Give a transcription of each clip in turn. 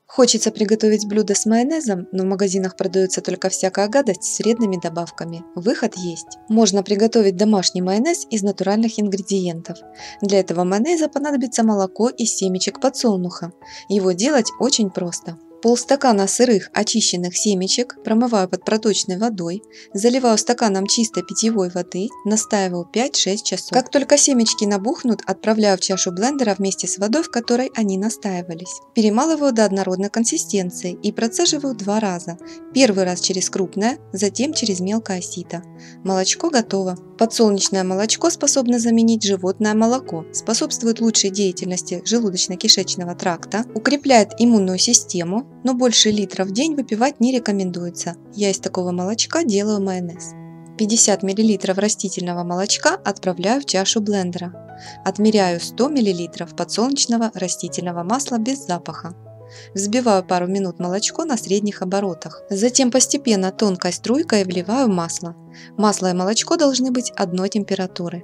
Хочется приготовить блюдо с майонезом, но в магазинах продается только всякая гадость с вредными добавками. Выход есть. Можно приготовить домашний майонез из натуральных ингредиентов. Для этого майонеза понадобится молоко из семечек подсолнуха. Его делать очень просто. Полстакана сырых очищенных семечек промываю под проточной водой, заливаю стаканом чистой питьевой воды, настаиваю 5-6 часов. Как только семечки набухнут, отправляю в чашу блендера вместе с водой, в которой они настаивались. Перемалываю до однородной консистенции и процеживаю 2 раза. Первый раз через крупное, затем через мелкое сито. Молочко готово. Подсолнечное молочко способно заменить животное молоко, способствует лучшей деятельности желудочно-кишечного тракта, укрепляет иммунную систему, но больше литра в день выпивать не рекомендуется. Я из такого молочка делаю майонез. 50 мл растительного молочка отправляю в чашу блендера. Отмеряю 100 мл подсолнечного растительного масла без запаха. Взбиваю пару минут молочко на средних оборотах. Затем постепенно тонкой струйкой вливаю масло. Масло и молочко должны быть одной температуры.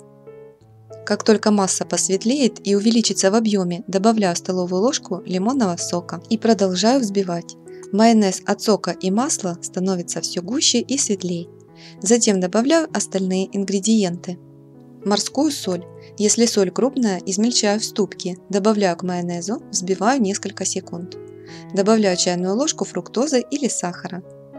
Как только масса посветлеет и увеличится в объеме, добавляю столовую ложку лимонного сока и продолжаю взбивать. Майонез от сока и масла становится все гуще и светлее. Затем добавляю остальные ингредиенты. Морскую соль. Если соль крупная, измельчаю в ступке, добавляю к майонезу, взбиваю несколько секунд. Добавляю чайную ложку фруктозы или сахара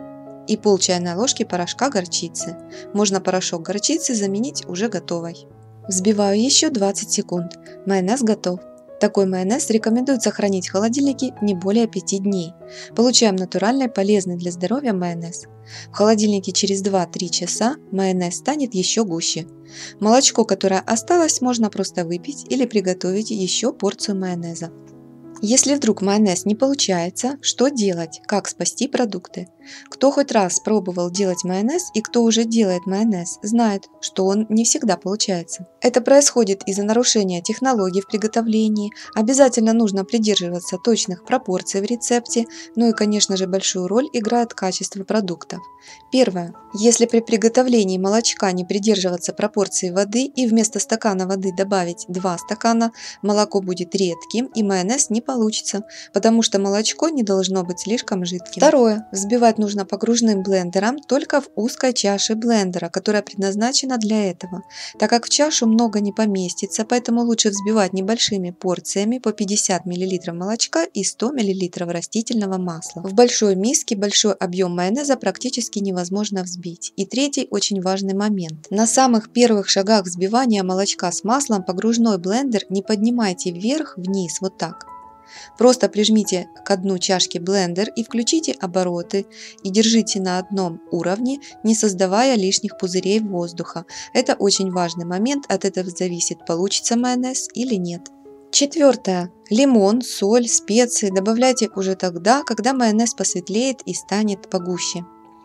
и пол чайной ложки порошка горчицы. Можно порошок горчицы заменить уже готовой. Взбиваю еще 20 секунд. Майонез готов. Такой майонез рекомендуется хранить в холодильнике не более 5 дней. Получаем натуральный, полезный для здоровья майонез. В холодильнике через 2-3 часа майонез станет еще гуще. Молочко, которое осталось, можно просто выпить или приготовить еще порцию майонеза. Если вдруг майонез не получается, что делать? Как спасти продукты? Кто хоть раз пробовал делать майонез и кто уже делает майонез, знает, что он не всегда получается. Это происходит из-за нарушения технологий в приготовлении, обязательно нужно придерживаться точных пропорций в рецепте, ну и, конечно же, большую роль играет качество продуктов. Первое. Если при приготовлении молочка не придерживаться пропорции воды и вместо стакана воды добавить 2 стакана, молоко будет редким и майонез не получится, потому что молочко не должно быть слишком жидким. Второе. Взбивать нужно погружным блендером только в узкой чаше блендера, которая предназначена для этого, так как в чашу много не поместится, поэтому лучше взбивать небольшими порциями по 50 мл молочка и 100 мл растительного масла. В большой миске большой объем майонеза практически невозможно взбить. И третий очень важный момент. На самых первых шагах взбивания молочка с маслом погружной блендер не поднимайте вверх-вниз вот так. Просто прижмите к дну чашки блендер и включите обороты и держите на одном уровне, не создавая лишних пузырей воздуха. Это очень важный момент, от этого зависит, получится майонез или нет. Четвертое. Лимон, соль, специи добавляйте уже тогда, когда майонез посветлеет и станет погуще.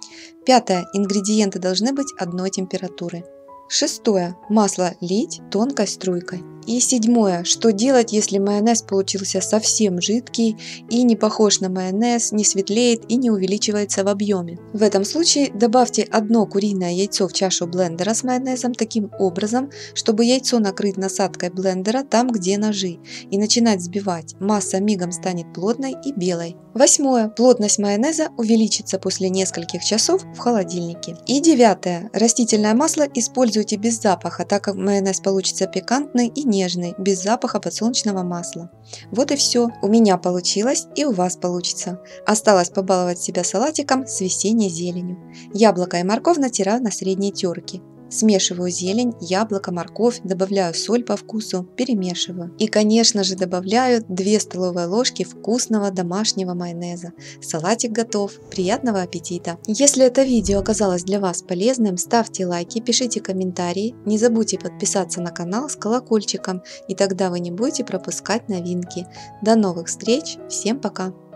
Пятое. Ингредиенты должны быть одной температуры. Шестое. Масло лить тонкой струйкой. И седьмое. Что делать, если майонез получился совсем жидкий и не похож на майонез, не светлеет и не увеличивается в объеме? В этом случае добавьте одно куриное яйцо в чашу блендера с майонезом таким образом, чтобы яйцо накрыть насадкой блендера там, где ножи, и начинать взбивать. Масса мигом станет плотной и белой. Восьмое. Плотность майонеза увеличится после нескольких часов в холодильнике. И девятое. Растительное масло используйте без запаха, так как майонез получится пикантный и нежный, без запаха подсолнечного масла. Вот и все. У меня получилось и у вас получится. Осталось побаловать себя салатиком с весенней зеленью. Яблоко и морковь натираю на средней терке. Смешиваю зелень, яблоко, морковь, добавляю соль по вкусу, перемешиваю. И, конечно же, добавляю 2 столовые ложки вкусного домашнего майонеза. Салатик готов. Приятного аппетита! Если это видео оказалось для вас полезным, ставьте лайки, пишите комментарии. Не забудьте подписаться на канал с колокольчиком, и тогда вы не будете пропускать новинки. До новых встреч! Всем пока!